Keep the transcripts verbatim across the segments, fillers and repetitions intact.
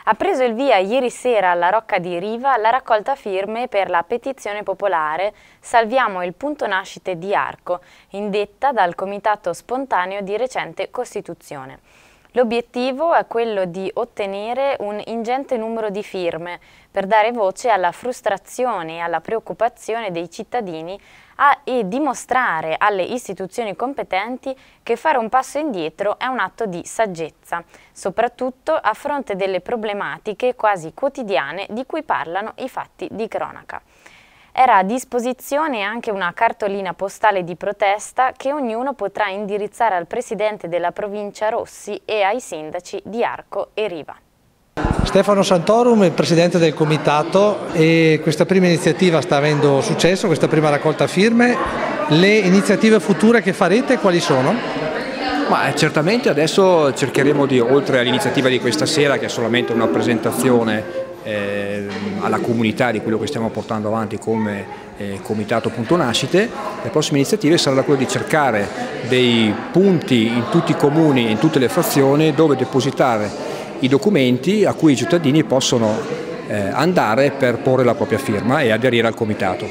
Ha preso il via ieri sera alla Rocca di Riva la raccolta firme per la petizione popolare Salviamo il punto nascite di Arco, indetta dal Comitato Spontaneo di recente costituzione. L'obiettivo è quello di ottenere un ingente numero di firme per dare voce alla frustrazione e alla preoccupazione dei cittadini a, e dimostrare alle istituzioni competenti che fare un passo indietro è un atto di saggezza, soprattutto a fronte delle problematiche quasi quotidiane di cui parlano i fatti di cronaca. Era a disposizione anche una cartolina postale di protesta che ognuno potrà indirizzare al Presidente della Provincia Rossi e ai sindaci di Arco e Riva. Stefano Santorum, il Presidente del Comitato, e questa prima iniziativa sta avendo successo, questa prima raccolta firme. Le iniziative future che farete quali sono? Ma certamente adesso cercheremo di, oltre all'iniziativa di questa sera che è solamente una presentazione eh, alla comunità di quello che stiamo portando avanti come eh, Comitato Punto Nascite, le prossime iniziative saranno quelle di cercare dei punti in tutti i comuni e in tutte le frazioni dove depositare i documenti a cui i cittadini possono eh, andare per porre la propria firma e aderire al Comitato.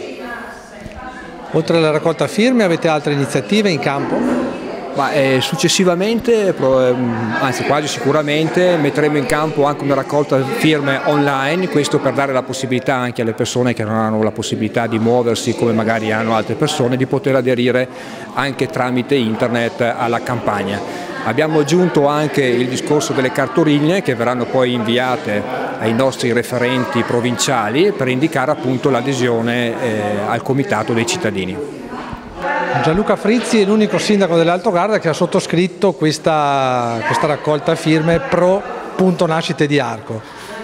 Oltre alla raccolta firme avete altre iniziative in campo? Ma, eh, successivamente, anzi quasi sicuramente, metteremo in campo anche una raccolta firme online, questo per dare la possibilità anche alle persone che non hanno la possibilità di muoversi come magari hanno altre persone, di poter aderire anche tramite internet alla campagna. Abbiamo aggiunto anche il discorso delle cartoline che verranno poi inviate ai nostri referenti provinciali per indicare appunto l'adesione eh, al Comitato dei cittadini. Gianluca Frizzi è l'unico sindaco dell'Alto Garda che ha sottoscritto questa, questa raccolta firme pro punto nascite di Arco.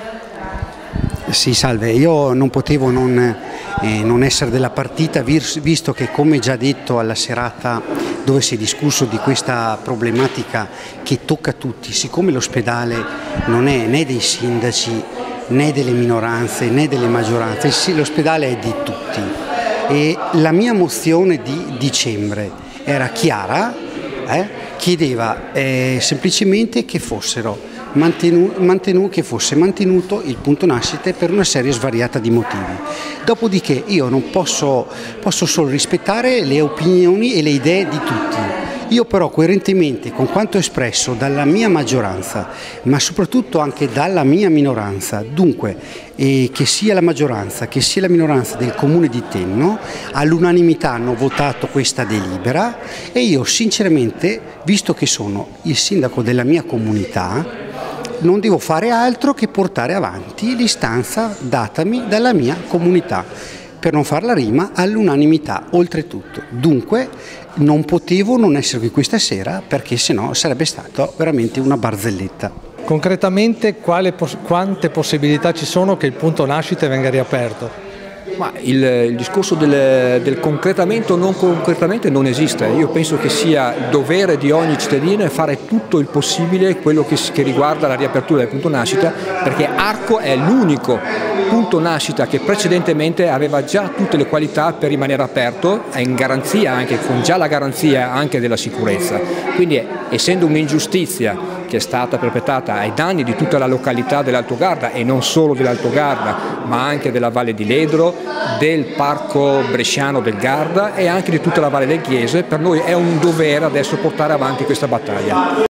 Sì, salve, io non potevo non, eh, non essere della partita, visto che, come già detto alla serata dove si è discusso di questa problematica che tocca tutti, siccome l'ospedale non è né dei sindaci né delle minoranze né delle maggioranze, l'ospedale è di tutti. E la mia mozione di dicembre era chiara, eh, chiedeva eh, semplicemente che fossero mantenu, mantenu, che fosse mantenuto il punto nascite per una serie svariata di motivi. Dopodiché io non posso, posso solo rispettare le opinioni e le idee di tutti. Io però coerentemente con quanto espresso dalla mia maggioranza, ma soprattutto anche dalla mia minoranza, dunque eh, che sia la maggioranza che sia la minoranza del comune di Tenno, all'unanimità hanno votato questa delibera e io sinceramente, visto che sono il sindaco della mia comunità, non devo fare altro che portare avanti l'istanza datami dalla mia comunità, per non farla rima all'unanimità oltretutto. Dunque non potevo non essere qui questa sera perché sennò sarebbe stato veramente una barzelletta. Concretamente quale, quante possibilità ci sono che il punto nascite venga riaperto? Ma il, il discorso del, del concretamente o non concretamente non esiste. Io penso che sia dovere di ogni cittadino fare tutto il possibile quello che, che riguarda la riapertura del punto nascita, perché Arco è l'unico punto nascita che precedentemente aveva già tutte le qualità per rimanere aperto, è in garanzia anche, con già la garanzia anche della sicurezza. Quindi essendo un'ingiustizia che è stata perpetrata ai danni di tutta la località dell'Alto Garda e non solo dell'Alto Garda, ma anche della Valle di Ledro, del Parco Bresciano del Garda e anche di tutta la Valle del Chiese, per noi è un dovere adesso portare avanti questa battaglia.